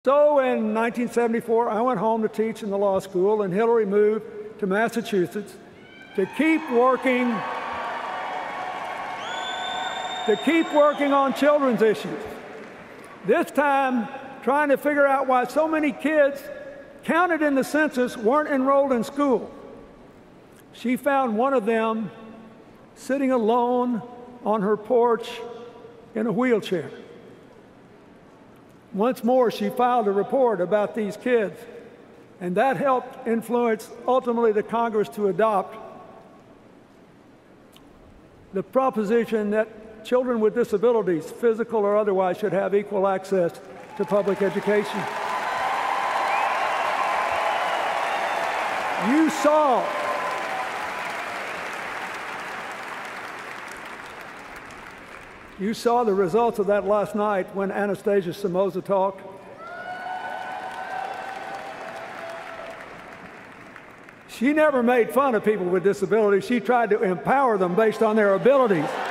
So in 1974, I went home to teach in the law school, and Hillary moved to Massachusetts to keep working on children's issues. This time, trying to figure out why so many kids counted in the census weren't enrolled in school. She found one of them sitting alone on her porch in a wheelchair. Once more, she filed a report about these kids, and that helped influence ultimately the Congress to adopt the proposition that children with disabilities, physical or otherwise, should have equal access to public education. You saw the results of that last night when Anastasia Somoza talked. She never made fun of people with disabilities. She tried to empower them based on their abilities.